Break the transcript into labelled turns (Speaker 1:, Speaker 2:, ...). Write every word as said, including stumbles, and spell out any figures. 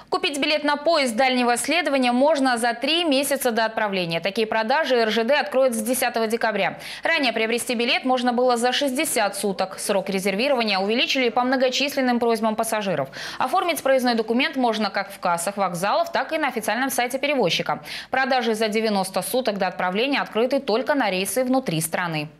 Speaker 1: Купить билет на поезд дальнего следования можно за три месяца до отправления. Такие продажи эр жэ дэ откроет с десятого декабря. Ранее приобрести билет можно было за шестьдесят суток. Срок резервирования увеличили по многочисленным просьбам пассажиров. Оформить проездной документ можно как в кассах вокзалов, так и на официальном сайте перевозчика. Продажи за девяносто суток до отправления открыты только на рейсы внутри страны.